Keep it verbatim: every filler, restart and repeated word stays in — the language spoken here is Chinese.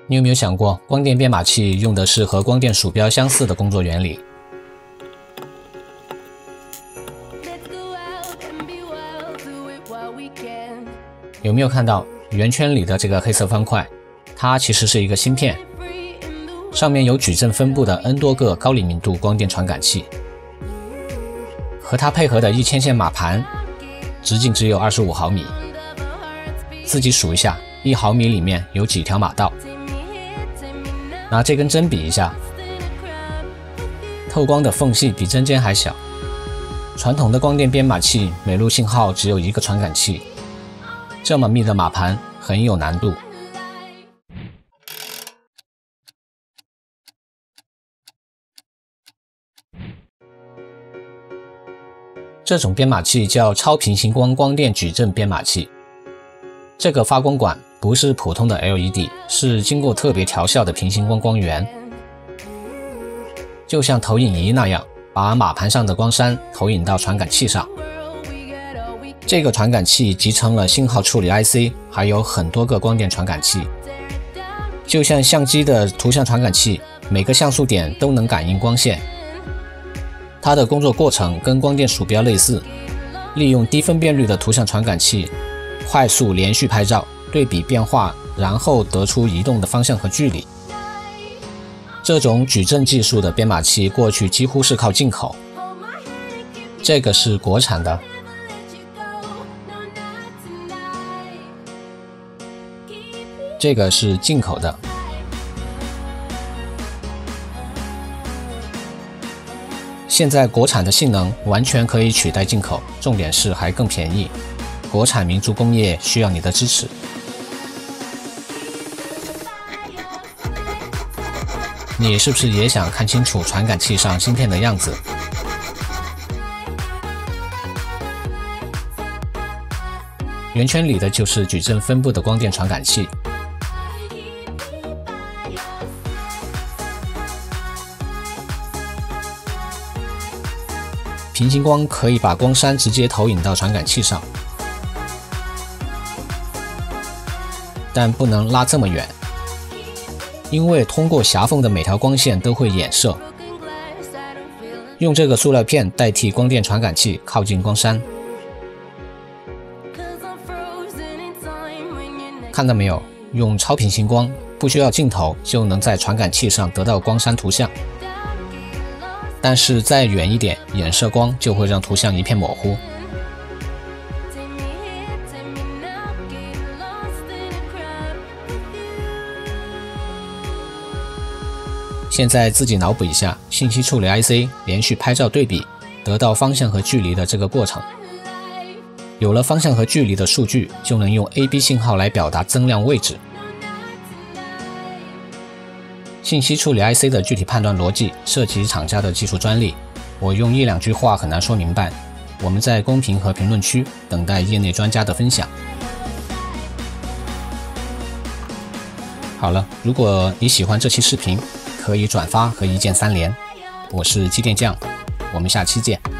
你有没有想过，光电编码器用的是和光电鼠标相似的工作原理？有没有看到圆圈里的这个黑色方块？它其实是一个芯片，上面有矩阵分布的 N 多个高灵敏度光电传感器，和它配合的一千线码盘，直径只有二十五毫米。自己数一下，一毫米里面有几条码道？拿这根针比一下，透光的缝隙比针尖还小。传统的光电编码器每路信号只有一个传感器，这么密的码盘很有难度。这种编码器叫超平行光光电矩阵编码器。这个发光管不是普通的 L E D， 是经过特别调校的平行光光源，就像投影仪那样，把码盘上的光栅投影到传感器上。这个传感器集成了信号处理 I C， 还有很多个光电传感器，就像相机的图像传感器，每个像素点都能感应光线。它的工作过程跟光电鼠标类似，利用低分辨率的图像传感器快速连续拍照，对比变化，然后得出移动的方向和距离。这种矩阵技术的编码器过去几乎是靠进口，这个是国产的，这个是进口的。现在国产的性能完全可以取代进口，重点是还更便宜。国产民族工业需要你的支持。你是不是也想看清楚传感器上芯片的样子？圆圈里的就是矩阵分布的光电传感器。平行光可以把光栅直接投影到传感器上，但不能拉这么远，因为通过狭缝的每条光线都会衍射。用这个塑料片代替光电传感器靠近光栅，看到没有？用超平行光，不需要镜头就能在传感器上得到光栅图像。但是再远一点，衍射光就会让图像一片模糊。现在自己脑补一下信息处理 I C 连续拍照对比，得到方向和距离的这个过程。有了方向和距离的数据，就能用 A B 信号来表达增量位置。信息处理 I C 的具体判断逻辑涉及厂家的技术专利，我用一两句话很难说明白。我们在公屏和评论区等待业内专家的分享。好了，如果你喜欢这期视频，可以转发和一键三连。我是机电匠，我们下期见。